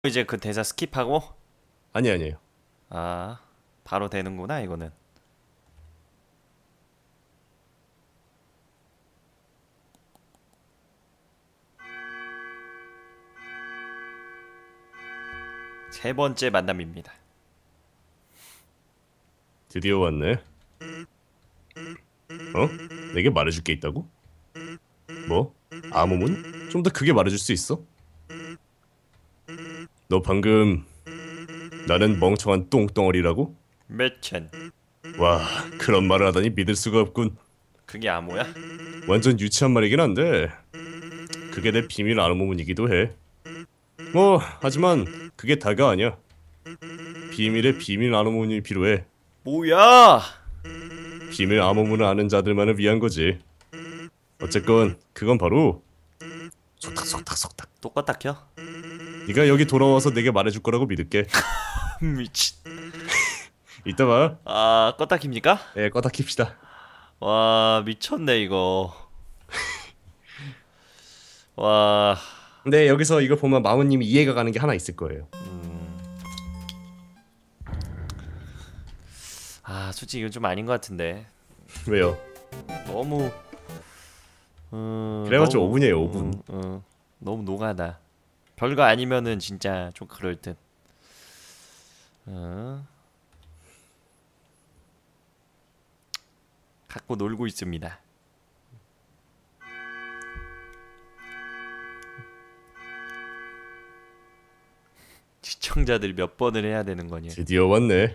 이제 그 대사 스킵하고. 아니에요. 아, 바로 되는구나 이거는. 세 번째 만남입니다. 드디어 왔네. 어? 내게 말해줄 게 있다고? 뭐? 아무문? 좀 더 크게 말해줄 수 있어? 너 방금 나는 멍청한 똥덩어리라고? 매첸. 와, 그런 말을 하다니 믿을 수가 없군. 그게 암호야? 완전 유치한 말이긴 한데 그게 내 비밀 아무문이기도 해. 뭐 하지만 그게 다가 아니야. 비밀의 비밀 아무문이 필요해. 뭐야? 비밀 아무문을 아는 자들만을 위한 거지. 어쨌건 그건 바로 속닥속닥속닥. 똑같다 켜? 네가 여기 돌아와서 내게 말해줄 거라고 믿을게. 미친. 이따 봐. 아, 껐다 킵니까? 예, 껐다 킵시다. 와, 미쳤네 이거. 와. 근데 여기서 이거 보면 마우님이 이해가 가는 게 하나 있을 거예요. 아, 솔직히 이건 좀 아닌 것 같은데. 왜요? 너무 그래봤자 너무 5분이에요, 5분. 너무 노가다. 별거 아니면은 진짜 좀 그럴 듯. 갖고 놀고 있습니다. 시청자들이 몇 번을 해야 되는 거냐? 드디어 왔네.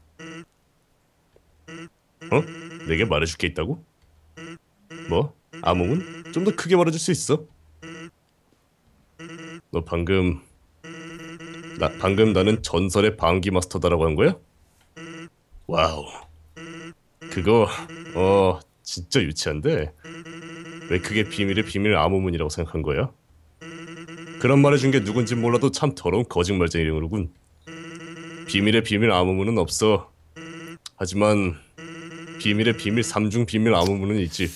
어? 내게 말해줄 게 있다고? 뭐? 아무문? 좀 더 크게 말해줄 수 있어? 너 방금 나는 전설의 방귀 마스터다라고 한 거야? 와우. 그거 진짜 유치한데 왜 그게 비밀의 비밀 아무문이라고 생각한 거야? 그런 말 해준 게 누군지 몰라도 참 더러운 거짓말쟁이로군. 비밀의 비밀 아무문은 없어. 하지만 비밀의 비밀 3중 비밀 아무문은 있지.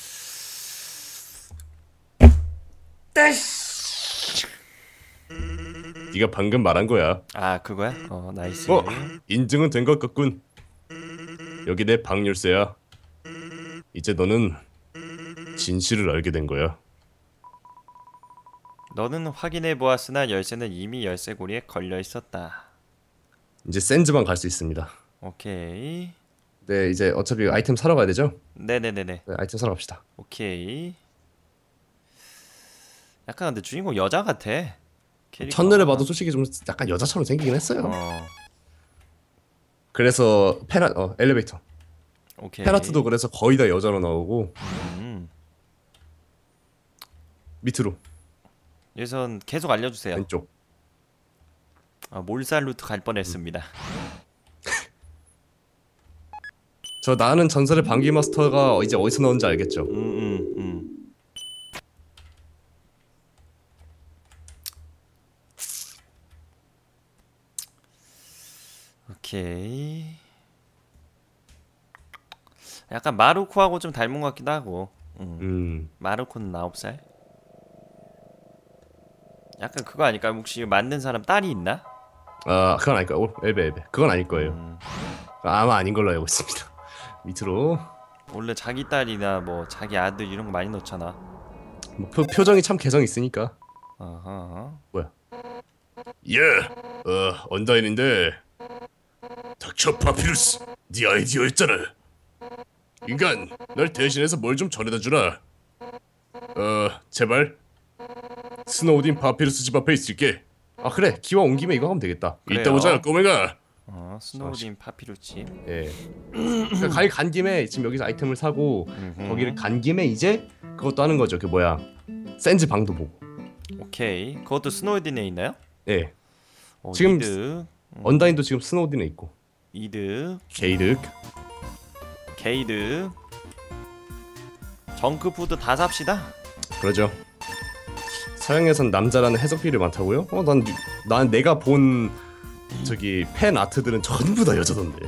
네가 방금 말한 거야. 아, 그거야? 나이스. 인증은 된 것 같군. 여기 내 방 열쇠야. 이제 너는 진실을 알게 된 거야. 너는 확인해 보았으나 열쇠는 이미 열쇠고리에 걸려 있었다. 이제 샌즈방 갈 수 있습니다. 오케이. 네, 이제 어차피 아이템 사러 가야 되죠? 네네네네. 네, 아이템 사러 갑시다. 오케이. 약간 근데 주인공 여자 같아. 캐릭터가. 첫눈에 봐도 솔직히 좀 약간 여자처럼 생기긴 했어요. 어. 그래서 엘리베이터. 오케이. 페라트도 그래서 거의 다 여자로 나오고 밑으로 여기선 계속 알려주세요. 왼쪽. 몰살 루트 갈 뻔했습니다. 저 나는 전설의 방귀 마스터가 이제 어디서 나온지 알겠죠? 오케이. 약간 마루코하고 좀 닮은 것 같기도 하고. 마루코는 9살. 약간 그거 아닐까요? 혹시 만든 사람 딸이 있나? 아, 그건 아닐 거예요. 엘베. 그건 아닐 거예요. 아마 아닌 걸로 알고 있습니다. 밑으로. 원래 자기 딸이나 뭐 자기 아들 이런 거 많이 넣잖아. 뭐 표정이 참 개성 있으니까. 어허. 뭐야? 예, 언다인인데. 닥쳐 파피루스, 네 아이디어였잖아. 인간, 날 대신해서 뭘 좀 전해다 주라. 제발. 스노우딘 파피루스 집 앞에 있을게. 아 그래, 기왕 온 김에 이거 하면 되겠다. 그래요. 이따 보자, 꼬맹아. 스노우딘 파피루치. 예. 그러니까 가게 간 김에 지금 여기서 아이템을 사고 거기를 간 김에 이제 그것도 하는 거죠. 그 뭐야, 샌즈 방도 보고. 오케이. 그것도 스노우딘에 있나요? 예. 지금 이득. 언다인도 지금 스노우딘에 있고. 이득. 게이득. 게이드. 정크푸드 다 삽시다. 그러죠. 서양에선 남자라는 해석비율이 많다고요? 난 내가 본 저기 팬 아트들은 전부 다 여자던데.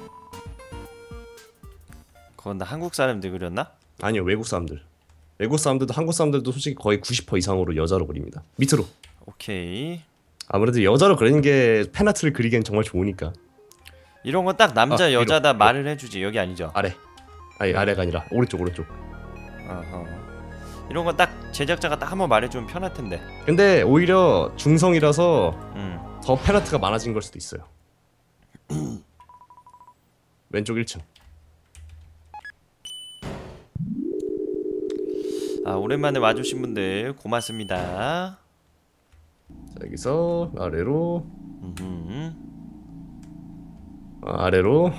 그건 다 한국 사람들 그렸나? 아니요, 외국 사람들. 외국 사람들도 한국 사람들도 솔직히 거의 90% 이상으로 여자로 그립니다. 밑으로. 오케이. 아무래도 여자로 그리는 게 팬아트를 그리기엔 정말 좋으니까. 이런 건 딱 남자 여자다 위로. 말을 해주지. 여기 아니죠? 아래. 아니 아래가 아니라 오른쪽. 어허. 이런 건 딱 제작자가 딱 한번 말해주면 편할 텐데. 근데 오히려 중성이라서 음. 더 팬아트가 많아진 걸 수도 있어요. 왼쪽 1층. 아, 오랜만에 와주신 분들 고맙습니다. 자, 여기서 아래로 음흠. 아래로.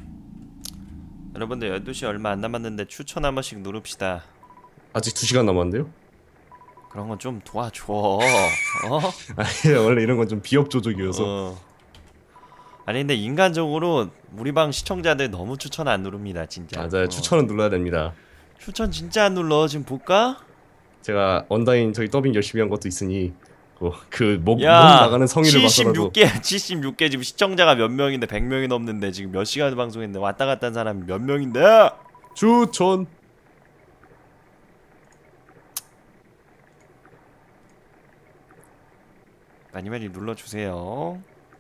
여러분들 12시 얼마 안 남았는데 추천 한 번씩 누릅시다. 아직 2시간 남았는데요? 그런 건 좀 도와줘. 어? 아니 원래 이런 건 좀 비협 조적이어서. 어. 아니 근데 인간적으로 우리 방 시청자들 너무 추천 안 누릅니다 진짜. 맞아요. 추천은 눌러야 됩니다. 추천 진짜 안 눌러. 지금 볼까? 제가 언다인 저희 더빙 열심히 한 것도 있으니 목 야, 나가는 성의를 봐서라도. 76개 지금 시청자가 몇 명인데 100명이 넘는데 지금 몇 시간 방송했는데 왔다 갔다 한 사람이 몇 명인데? 추천. 많이 많이 눌러주세요.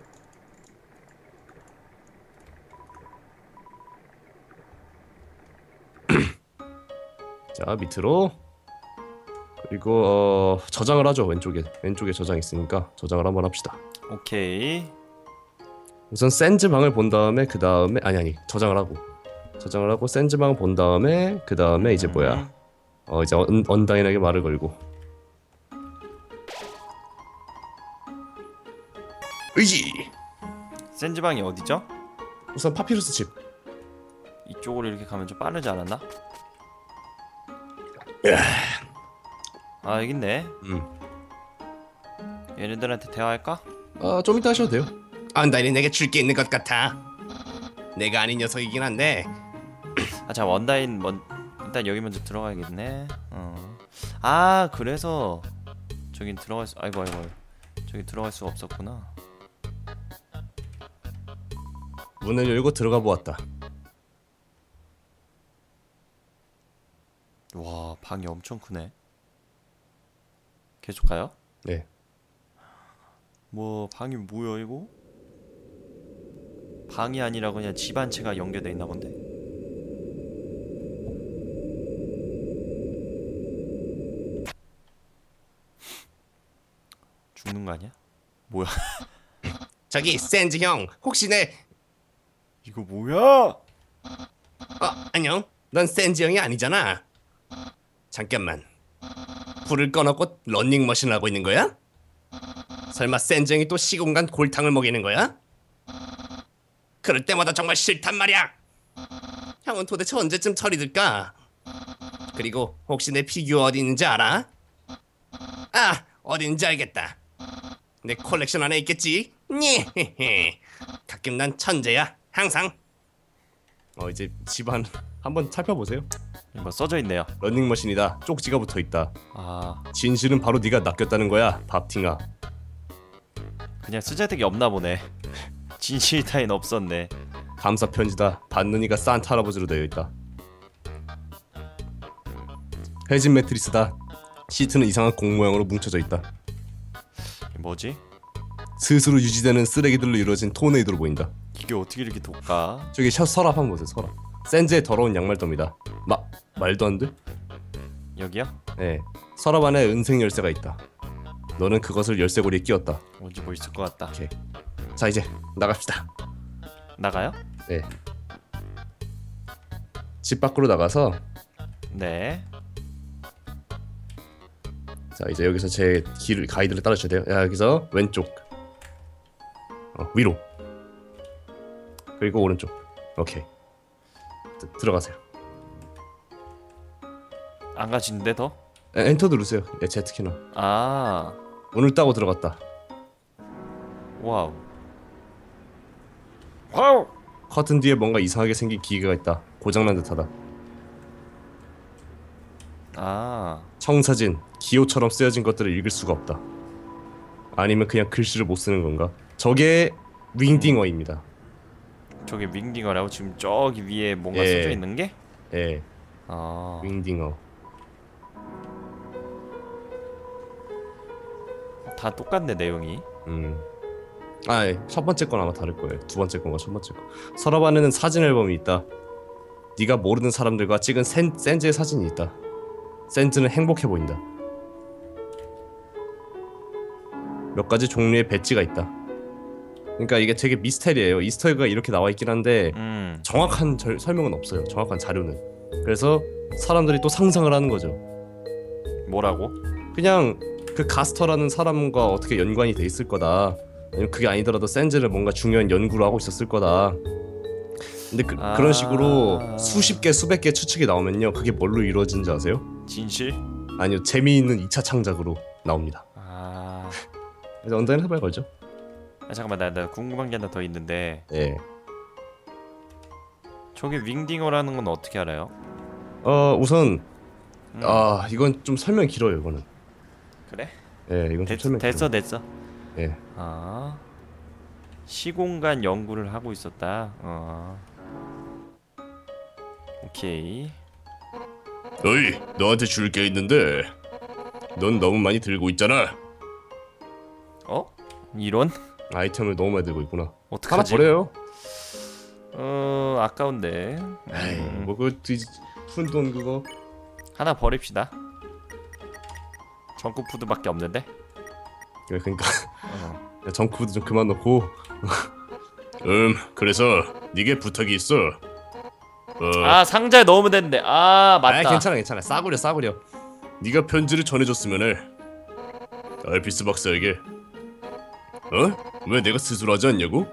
자 밑으로. 그리고 저장을 하죠. 왼쪽에 저장 있으니까 저장을 한번 합시다. 오케이. 우선 센즈 방을 본 다음에 그 다음에 아니 저장을 하고 센즈 방을 본 다음에 그 다음에 이제 뭐야 이제 언다인에게 말을 걸고 의지. 센즈방이 어디죠? 우선 파피루스 집. 이쪽으로 이렇게 가면 좀 빠르지 않았나? 아 여기 있네. 얘네들한테 대화할까? 좀 이따 하셔도 돼요. 언다인이 내게 줄 게 있는 것 같아. 내가 아닌 녀석이긴 한데. 아 자 원다인 일단 여기 먼저 들어가야겠네. 아 그래서 저긴 들어갈 수 아이고 저기 들어갈 수가 없었구나. 문을 열고 들어가 보았다. 와 방이 엄청 크네. 계속 가요? 네. 뭐 방이 뭐야 이거? 방이 아니라 그냥 집 한 채가 연결돼 있나 본데? 죽는 거 아니야? 뭐야? 저기 센즈 형, 혹시 이거 뭐야? 안녕. 넌 센즈 형이 아니잖아. 잠깐만. 불을 꺼놓고 런닝머신을 하고 있는 거야? 설마 센즈 형이 또 시공간 골탕을 먹이는 거야? 그럴 때마다 정말 싫단 말이야. 형은 도대체 언제쯤 철이 들까? 그리고 혹시 내 피규어 어디 있는지 알아? 어디 있는지 알겠다. 내 콜렉션 안에 있겠지? 가끔 난 천재야. 항상. 이제 집안 한번 살펴보세요. 뭐 써져 있네요. 런닝머신이다. 쪽지가 붙어있다. 아 진실은 바로 네가 낚였다는 거야, 밥팅아. 그냥 쓰잘데기 없나 보네. 진실 타인 없었네. 감사 편지다. 받는 이가 산타 할아버지로 되어 있다. 해진 매트리스다. 시트는 이상한 공 모양으로 뭉쳐져 있다. 뭐지? 스스로 유지되는 쓰레기들로 이루어진 토네이도로 보인다. 이게 어떻게 이렇게 독가? 저기 서랍 한번 보세요. 서랍. 센즈의 더러운 양말더미다. 말도 안 돼? 여기요? 네. 서랍 안에 은색 열쇠가 있다. 너는 그것을 열쇠고리에 끼웠다. 뭔지 뭐 있을 것 같다. 오케이. 자 이제 나갑시다. 나가요? 네. 집 밖으로 나가서 네. 자 이제 여기서 제 가이드를 따라주셔야 돼요. 여기서 왼쪽 위로 그리고 오른쪽. 오케이. 들어가세요. 안 가지는데 더? 엔터 누르세요. Z키나. 아 문을 따고 들어갔다. 와우. 와우. 커튼 뒤에 뭔가 이상하게 생긴 기계가 있다. 고장난 듯하다. 아 청사진, 기호처럼 쓰여진 것들을 읽을 수가 없다. 아니면 그냥 글씨를 못 쓰는 건가? 저게 윙딩어입니다. 저게 윙딩어라고? 지금 저기 위에 뭔가 예. 써져 있는 게? 예, 아 윙딩어. 다 똑같네 내용이. 첫 번째 건 아마 다를 거예요. 두 번째 건과 첫 번째 거. 서랍 안에는 사진 앨범이 있다. 네가 모르는 사람들과 찍은 센즈의 사진이 있다. 센즈는 행복해 보인다. 몇 가지 종류의 배지가 있다. 그러니까 이게 되게 미스테리예요. 이스터에그가 이렇게 나와 있긴 한데 정확한 설명은 없어요. 정확한 자료는. 그래서 사람들이 또 상상을 하는 거죠. 뭐라고? 그냥 그 가스터라는 사람과 어떻게 연관이 돼 있을 거다. 아니면 그게 아니더라도 센즈를 뭔가 중요한 연구를 하고 있었을 거다. 근데 그런 식으로 수십 개 수백 개 추측이 나오면요, 그게 뭘로 이루어진지 아세요? 진실? 아니요, 재미있는 2차 창작으로 나옵니다. 그래서 언더인 해봐야 걸죠. 잠깐만, 나 궁금한 게 하나 더 있는데. 예. 저게 윙딩어라는 건 어떻게 알아요? 우선 이건 좀 설명 길어요. 이거는. 그래? 예, 이건 좀 설명 길어요. 됐어. 예. 시공간 연구를 하고 있었다. 오케이. 어이, 너한테 줄 게 있는데 넌 너무 많이 들고 있잖아. 이런? 아이템을 너무 많이 들고 있구나. 어떡하지? 하나 버려요. 아까운데. 에이, 뭐 그 푼 돈 그거 하나 버립시다. 정크푸드밖에 없는데. 그러니까 정크푸드 좀 그만 넣고. 그래서 네게 부탁이 있어. 상자에 넣으면 되는데. 맞다. 괜찮아. 싸구려. 네가 편지를 전해줬으면 해. 알피스 박사에게. 왜 내가 스스로 하지 않냐고?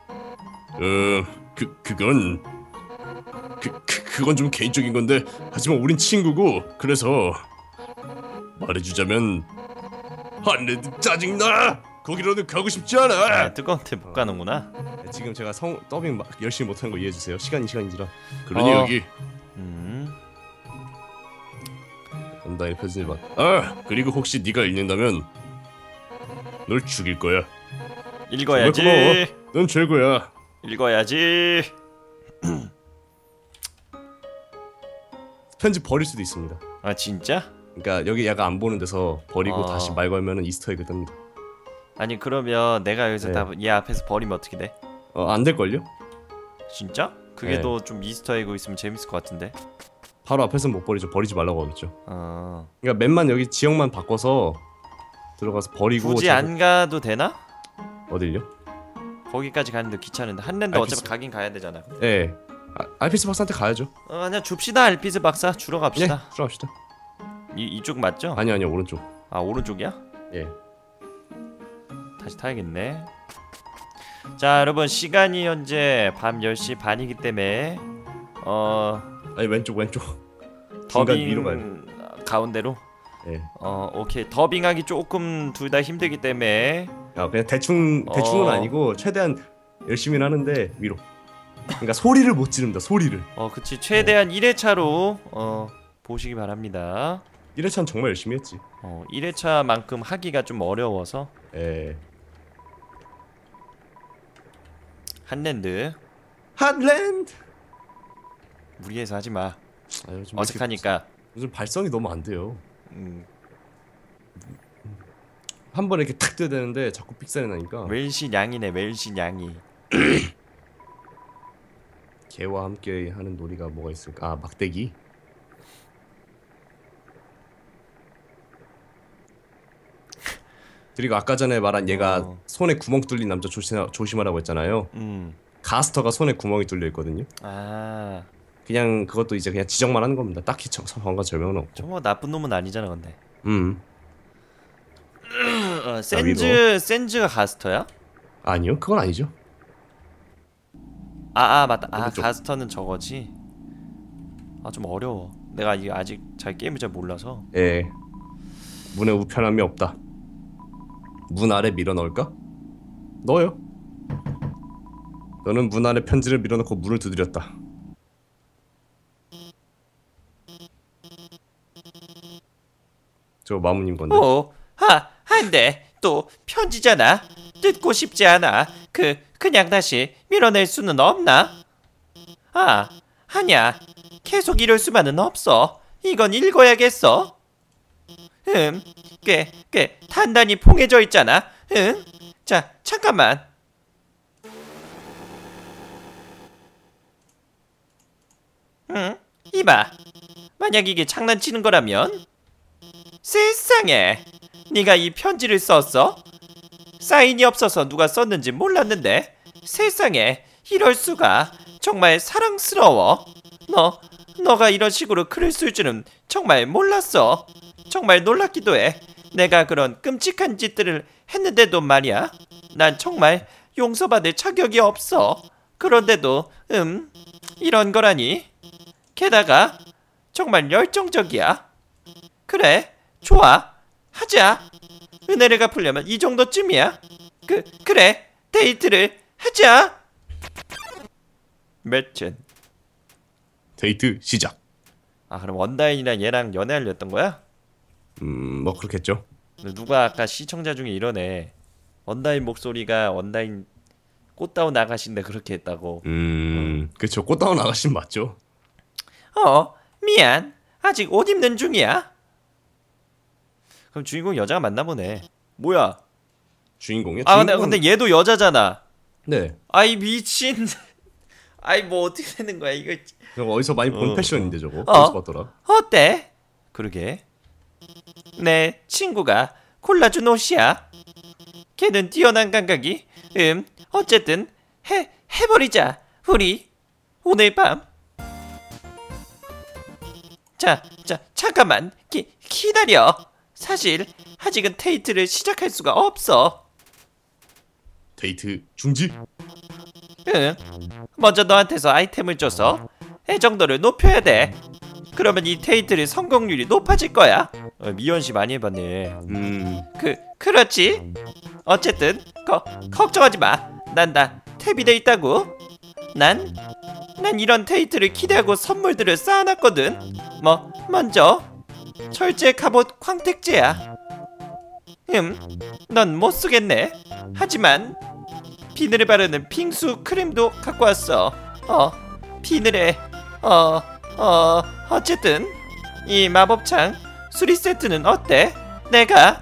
그건 좀 개인적인 건데, 하지만 우린 친구고, 그래서 말해주자면 한레드 짜증나. 거기로는 가고 싶지 않아. 뜨거운 데 못 가는구나. 지금 제가 더빙 열심히 못하는 거 이해해주세요. 시간이지라. 그러니 여기 온다인 표준일 봐. 그리고 혹시 네가 읽는다면 널 죽일 거야. 읽어야지. 넌 최고야. 읽어야지. 편집 버릴 수도 있습니다. 진짜? 그러니까 여기 약간 안 보는 데서 버리고 다시 말 걸면은 이스터에그 뜹니다. 아니 그러면 내가 여기서 다 얘 앞에서 버리면 어떻게 돼? 안 될걸요? 진짜? 그게 더 좀 이스터에그 있으면 재밌을 것 같은데. 바로 앞에서는 못 버리죠. 버리지 말라고 하겠죠. 그러니까 맵만 여기 지역만 바꿔서 들어가서 버리고. 굳이 안 가도 되나? 어딜요? 거기까지 가는데 귀찮은데. 한랜드 어차피 가긴 가야 되잖아. 예. 알피스 박사한테 가야죠. 그냥 줍시다. 알피스 박사 주러 갑시다. 예, 들어갑시다. 이쪽 맞죠? 아니요, 오른쪽. 오른쪽이야? 예. 다시 타야겠네. 자, 여러분 시간이 현재 밤 10시 반이기 때문에 아니 왼쪽. 더빙 위로 가요. 가운데로. 예. 오케이. 더빙하기 조금 둘 다 힘들기 때문에 그냥 대충은 아니고 최대한 열심히 하는데 위로. 그러니까 소리를 못 지른다. 소리를. 그치. 최대한 1회차로 보시기 바랍니다. 1회차는 정말 열심히 했지. 1회차만큼 하기가 좀 어려워서. 예. 한랜드 무리해서 하지마. 어색하니까. 요즘 발성이 너무 안 돼요. 한 번에 이렇게 탁 떠야 되는데 자꾸 삑사리 나니까. 웰시 양이네. 웰시 양이. 개와 함께 하는 놀이가 뭐가 있을까? 막대기. 그리고 아까 전에 말한 얘가 손에 구멍 뚫린 남자 조심하라고 했잖아요. 가스터가 손에 구멍이 뚫려 있거든요. 그냥 그것도 이제 그냥 지적만 하는 겁니다. 딱히 정확한 설명은 없고. 뭐 나쁜 놈은 아니잖아, 근데. 센즈가 가스터야? 아니요, 그건 아니죠. 맞다. 가스터는 저거지. 좀 어려워. 내가 이거 아직 게임을 잘 몰라서. 예. 문에 우편함이 없다. 문 아래 밀어 넣을까? 넣어요. 너는 문 아래 편지를 밀어넣고 문을 두드렸다. 저 마무님 건데. 한데 또 편지잖아. 뜯고 싶지 않아. 그냥 다시 밀어낼 수는 없나? 아니야. 계속 이럴 수만은 없어. 이건 읽어야겠어. 꽤 단단히 봉해져 있잖아. 자, 잠깐만. 응? 이봐. 만약 이게 장난치는 거라면 세상에 네가 이 편지를 썼어? 사인이 없어서 누가 썼는지 몰랐는데 세상에 이럴 수가. 정말 사랑스러워. 너가 이런 식으로 글을 쓸 줄은 정말 몰랐어. 정말 놀랍기도 해. 내가 그런 끔찍한 짓들을 했는데도 말이야. 난 정말 용서받을 자격이 없어. 그런데도 이런 거라니. 게다가 정말 열정적이야. 그래, 좋아, 하자. 은혜를 갚으려면 이 정도쯤이야. 그래, 데이트를 하자. 매춘. 데이트 시작. 아, 그럼 원다인이랑 얘랑 연애하려 했던 거야? 뭐 그렇겠죠. 누가 아까 시청자 중에 이러네. 원다인 목소리가 원다인 꽃다운 아가씨인데 그렇게 했다고. 그쵸. 꽃다운 아가씨 맞죠? 미안. 아직 옷 입는 중이야. 그럼 주인공 여자가 맞나 보네. 뭐야? 주인공이요? 아, 근데 얘도 여자잖아. 네. 아이 미친. 아이 뭐 어떻게 되는 거야 이거. 저거 어디서 많이 본 패션인데 저거. 어디서 봤더라? 어때? 그러게. 내 친구가 골라준 옷이야. 걔는 뛰어난 감각이. 어쨌든 해버리자. 우리 오늘 밤. 자, 잠깐만. 기다려. 사실 아직은 데이트를 시작할 수가 없어. 데이트 중지? 응. 먼저 너한테서 아이템을 줘서 애정도를 높여야 돼. 그러면 이 데이트의 성공률이 높아질 거야. 미연 씨 많이 해봤네. 그렇지. 어쨌든 걱정하지 마. 난 탭이 돼 있다고. 난 이런 데이트를 기대하고 선물들을 쌓아놨거든. 먼저 철제 갑옷 광택제야. 넌 못 쓰겠네. 하지만 비늘에 바르는 빙수 크림도 갖고 왔어. 비늘에 어쨌든 이 마법창 수리 세트는 어때? 내가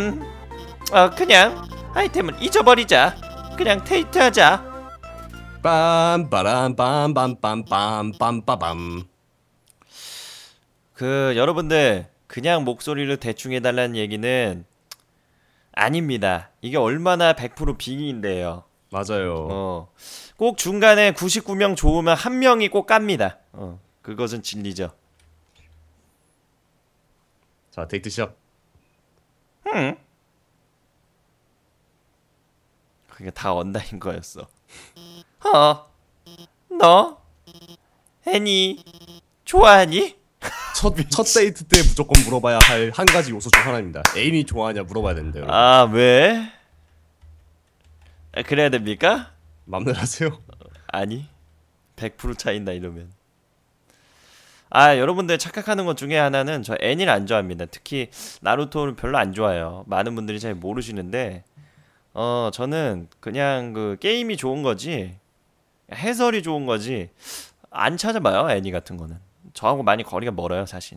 그냥 아이템은 잊어버리자. 그냥 데이트하자. 빰빠람빰빰빰빰빰빰빰. 여러분들 그냥 목소리를 대충 해달라는 얘기는 아닙니다. 이게 얼마나 100% 빙의인데요. 맞아요. 꼭 중간에 99명 좋으면 한 명이 꼭 깝니다. 그것은 진리죠. 자, 데이트 시작. 그게 다 언다인 거였어. 너 애니 좋아하니? 첫 데이트 때 무조건 물어봐야 할 한 가지 요소 중 하나입니다. 애인이 좋아하냐 물어봐야 되는데요. 아, 왜? 그래야 됩니까? 맘대로 하세요. 아니, 100% 차인다 이러면. 아, 여러분들 착각하는 것 중에 하나는 저 애니를 안 좋아합니다. 특히 나루토를 별로 안 좋아해요. 많은 분들이 잘 모르시는데 저는 그냥 그 게임이 좋은 거지, 해설이 좋은 거지 안 찾아봐요. 애니 같은 거는 저하고 많이 거리가 멀어요 사실.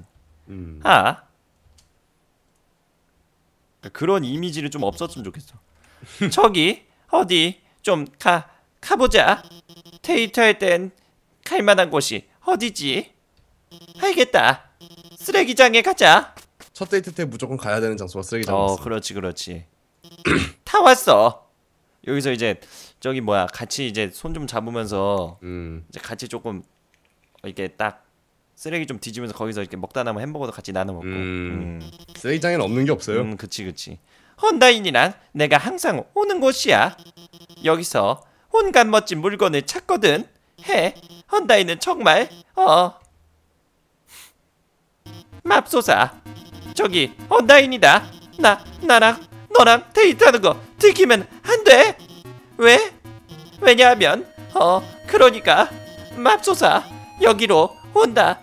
그런 이미지를 좀 없었으면 좋겠어. 저기 어디 좀 가보자. 데이트할 땐 갈만한 곳이 어디지? 알겠다. 쓰레기장에 가자. 첫 데이트 때 무조건 가야 되는 장소가 쓰레기장. 그렇지. 다 왔어. 여기서 이제 저기 뭐야, 같이 이제 손 좀 잡으면서 이제 같이 조금 이렇게 딱 쓰레기 좀 뒤지면서 거기서 이렇게 먹다 남은 햄버거도 같이 나눠 먹고. 쓰레기장에는 없는 게 없어요. 그치. 헌다인이랑 내가 항상 오는 곳이야. 여기서 온갖 멋진 물건을 찾거든. 헌다인은 정말 맙소사. 저기 헌다인이다. 나랑 너랑 데이트하는 거 들키면 안 돼. 왜? 왜냐하면 그러니까 맙소사 여기로 온다.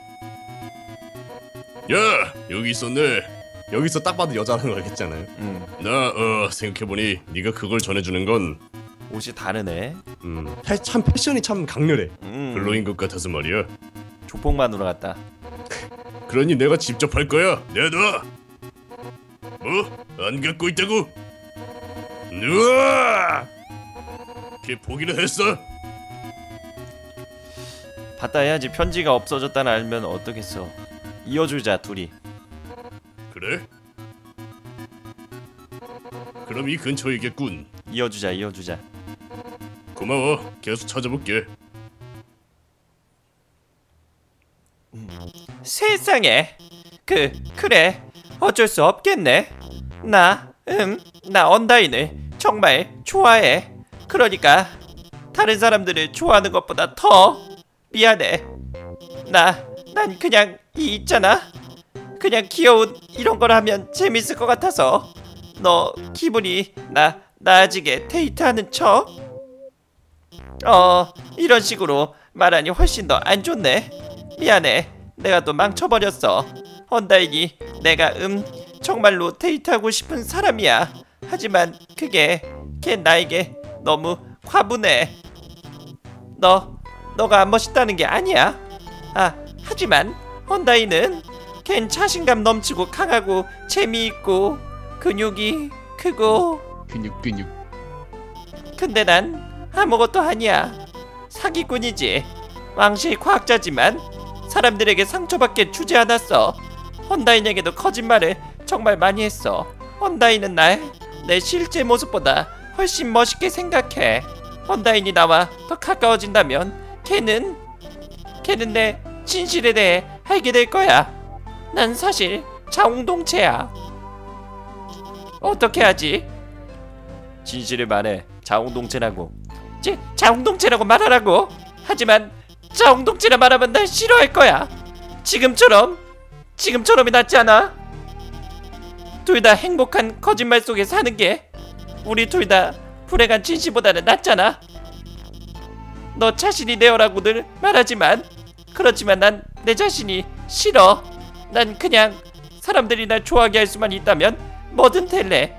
야, 여기 있었네. 여기서 딱 봐도 여자라는 걸 알겠잖아요. 나 생각해보니 네가 그걸 전해주는 건 옷이 다르네. 참 패션이 참 강렬해. 별로인 것 같아서 말이야. 조폭만으로 갔다. 그러니 내가 직접 할 거야. 내놔. 뭐? 안 갖고 있다고? 으아! 걔 보기는 했어? 봤다 해야지. 편지가 없어졌다는 알면 어떡했어. 이어주자 둘이. 그래? 그럼 이 근처이겠군. 이어주자. 고마워. 계속 찾아볼게. 세상에. 그래. 어쩔 수 없겠네. 나 언다인을 정말 좋아해. 그러니까 다른 사람들을 좋아하는 것보다 더 미안해. 난 그냥 있잖아. 그냥 귀여운 이런 걸 하면 재밌을 것 같아서 너 기분이 나아지게 데이트하는 척? 이런 식으로 말하니 훨씬 더 안 좋네. 미안해. 내가 또 망쳐버렸어. 언다인이 내가 정말로 데이트하고 싶은 사람이야. 하지만 걔 나에게 너무 과분해. 너가 안 멋있다는 게 아니야. 하지만 언다인은 걘 자신감 넘치고 강하고 재미있고 근육이 크고. 근육. 근데 난 아무것도 아니야. 사기꾼이지. 왕실 과학자지만 사람들에게 상처받게 주지 않았어. 언다인에게도 거짓말을 정말 많이 했어. 언다인은 날 내 실제 모습보다 훨씬 멋있게 생각해. 언다인이 나와 더 가까워진다면 걔는 내 진실에 대해 알게 될 거야. 난 사실 자웅동체야. 어떻게 하지? 진실을 말해. 자웅동체라고. 자웅동체라고 말하라고. 하지만 자웅동체라 말하면 날 싫어할 거야. 지금처럼이 낫지 않아? 둘 다 행복한 거짓말 속에 사는 게 우리 둘 다 불행한 진실보다는 낫잖아. 너 자신이 되어라고들 말하지만 그렇지만 난 내 자신이 싫어. 난 그냥 사람들이 날 좋아하게 할 수만 있다면 뭐든 될래.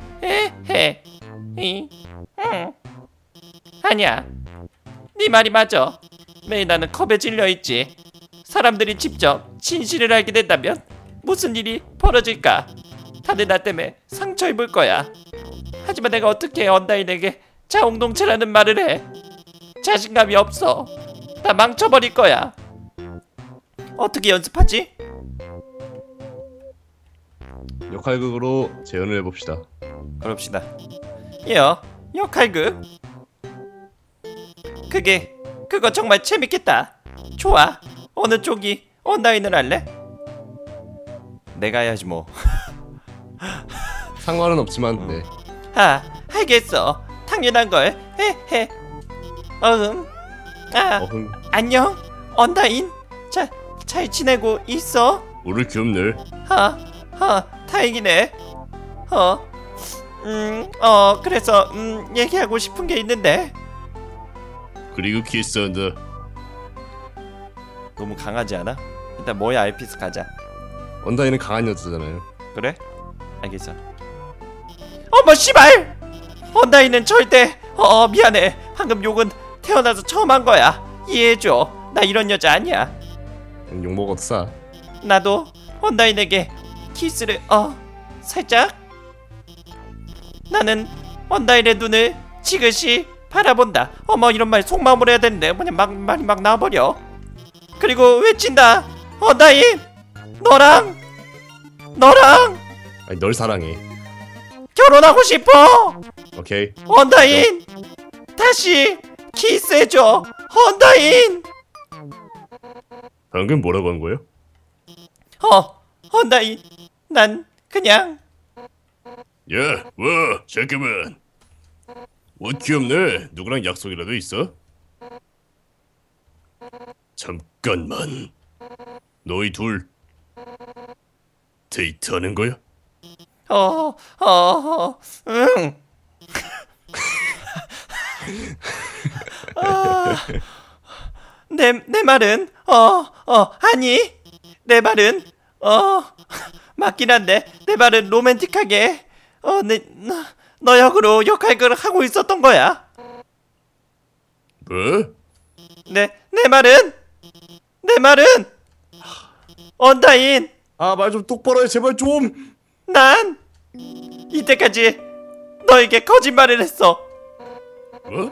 아니야. 네 말이 맞아. 매일 나는 겁에 질려있지. 사람들이 직접 진실을 알게 된다면 무슨 일이 벌어질까? 다들 나 때문에 상처 입을 거야. 하지만 내가 어떻게 언다인에게 자웅동체라는 말을 해? 자신감이 없어. 나 망쳐버릴 거야. 어떻게 연습하지? 역할극으로 재현을 해봅시다. 그럽시다. 역할극. 그거 정말 재밌겠다. 좋아. 어느 쪽이 언다인을 할래? 내가 해야지 뭐. 상관은 없지만 네. 알겠어. 당연한 걸. 어흥. 안녕. 언다인. 잘 지내고 있어? 오늘 귀엽네. 다행이네. 그래서 얘기하고 싶은 게 있는데. 그리고 키스한다. 너무 강하지 않아? 일단 뭐야 알피스 가자. 언다이는 강한 여자잖아요. 그래? 알겠어. 어머 씨발! 언다이는 절대. 미안해. 방금 욕은 태어나서 처음 한 거야. 이해해줘. 나 이런 여자 아니야. 욕 먹어도 싸. 나도 언다인에게 키스를 살짝. 나는 언다인의 눈을 지그시 바라본다. 어머 이런 말 속마음으로 해야 되는데 그냥 말이 막 나와버려. 그리고 외친다. 언다인 너랑 아니 널 사랑해. 결혼하고 싶어. 오케이. 언다인 다시 키스해줘. 언다인. 방금 뭐라고 한 거예요? 언다인 난 그냥. 야, 잠깐만. 옷 귀엽네. 누구랑 약속이라도 있어? 잠깐만. 너희 둘 데이트하는 거야? 응. 내 말은 아니. 내 말은 맞긴 한데 내 말은 로맨틱하게 너 역으로 역할을 하고 있었던 거야. 뭐? 내 말은 언다인. 말 좀 똑바로 해 제발 좀. 난 이때까지 너에게 거짓말을 했어.